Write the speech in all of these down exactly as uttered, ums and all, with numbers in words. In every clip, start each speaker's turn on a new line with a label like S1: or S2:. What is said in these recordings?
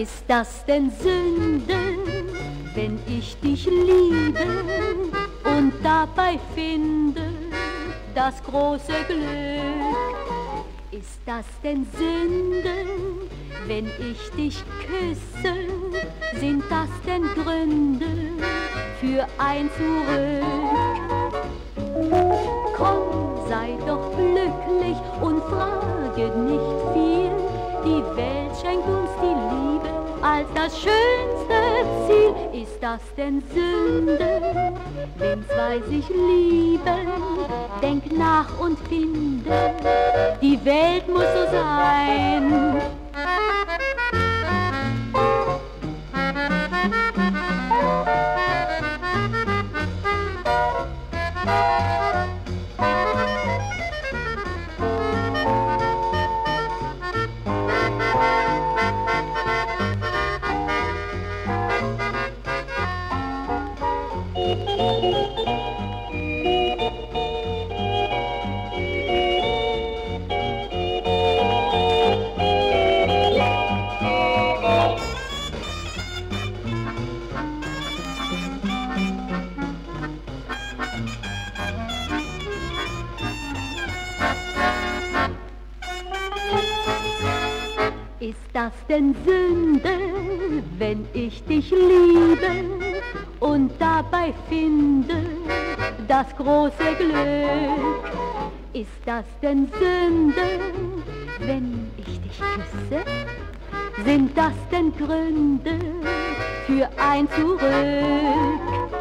S1: Ist das denn Sünde, wenn ich dich liebe und dabei finde das große Glück? Ist das denn Sünde, wenn ich dich küsse? Sind das denn Gründe für ein Zurück? Komm, sei doch glücklich und frage nicht viel. Die Welt schenkt uns die Liebe als das schönste Ziel. Ist das denn Sünde, wenn zwei sich lieben? Denk nach und finde, die Welt muss so sein. Ist das denn Sünde, wenn ich dich liebe und dabei finde das große Glück? Ist das denn Sünde, wenn ich dich küsse? Sind das denn Gründe für ein Zurück?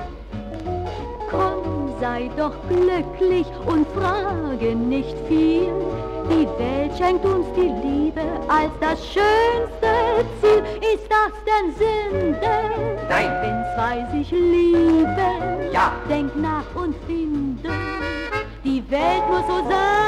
S1: Komm, sei doch glücklich und frage nicht viel. Die Welt schenkt uns die Liebe als das schönste Ziel. Ist das denn Sünde?
S2: Nein.
S1: Wenn zwei sich lieben?
S2: Ja.
S1: Denk nach und finde, die Welt muss so sein.